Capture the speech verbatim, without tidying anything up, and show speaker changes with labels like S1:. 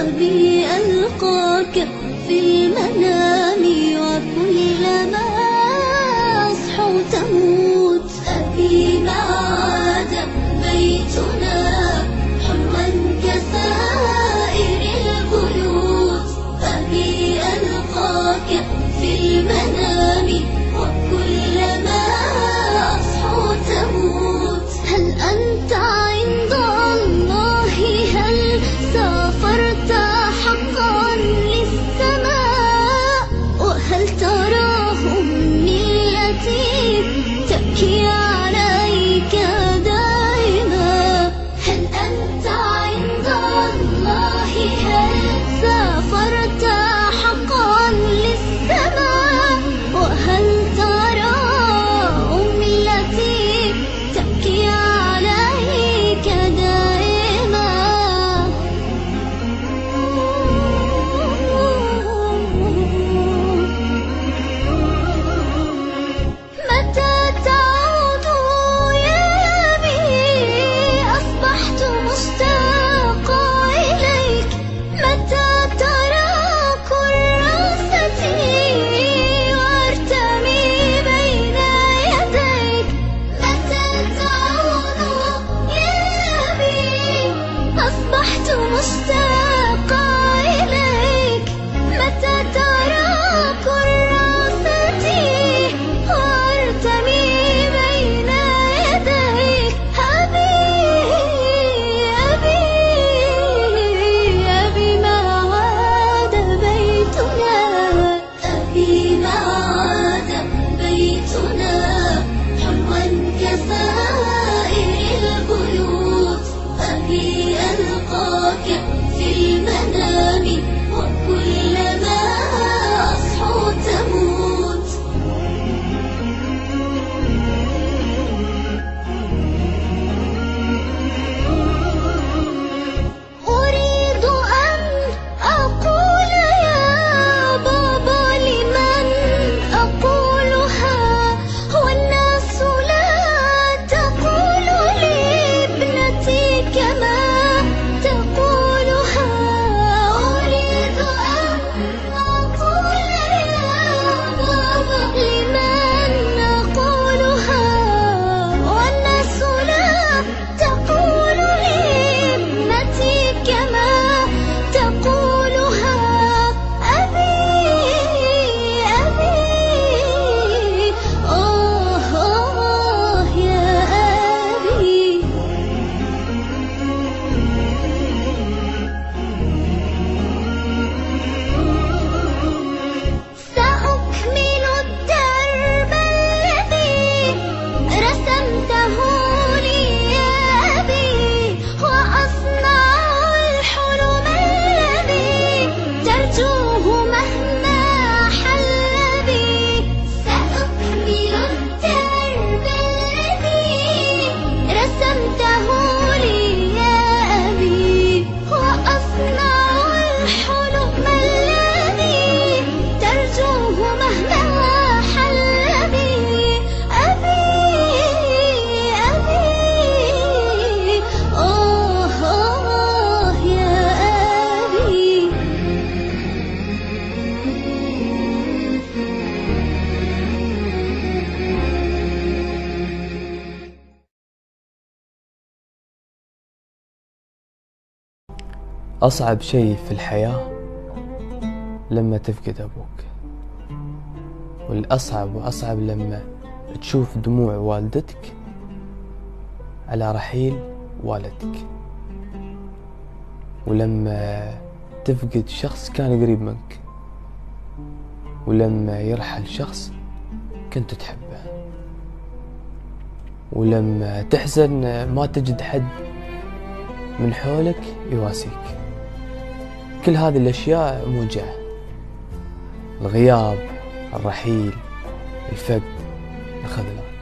S1: أبي ألقاك في المنام وكلما أصحو تموت. أبي ما عاد بيتنا حلوا كسائر البيوت. أبي ألقاك في المنام وكلما أصحو تموت. هل أنت عند الله؟ هل سافرت حقا للسماء؟ وهل تراهم التي تبكي عليك دائما؟ هل أنت عند الله؟ هل سافرت حقا للسماء؟ وهل تراهم التي تبكي عليك دائما؟ متى تعود يا أبي؟ أصبحت مشتاقا إليك. متى ترى كراستي وأرتمي بين يديك؟ متى تعود يا أبي؟ أصبحت مشتاقا إليك. متى ترى كراستي وأرتمي بين يديك؟ أبي أبي أبي ما عاد بيتنا. أبي ما عاد بيتنا حلوا كسائر البيوت. أبي ألقاك في المنام وكلما أصحو تموت. أريد أن أقول يا بابا لمن أقولها، والناس لا تقول لابنتي كما تقولها. أريد أن أقول يا بابا لمن أقولها، والناس لا تقول لابنتي كما تقولها. أبي أبي آه آه يا أبي. سأكمل الدرب الذي رسمته لي يا أبي، وأصنع الحلم الذي ترجوه مهما حل بي. سأكمل الدرب الذي رسمته لي يا أبي، وأصنع الحلم الذي ترجوه مهما حل بي. أبي أبي آه آه يا أبي.
S2: أصعب شيء في الحياة لما تفقد أبوك، والأصعب وأصعب لما تشوف دموع والدتك على رحيل والدك، ولما تفقد شخص كان قريب منك، ولما يرحل شخص كنت تحبه، ولما تحزن ما تجد حد من حولك يواسيك. كل هذه الأشياء موجعة: الغياب، الرحيل، الفقد، الخذلان.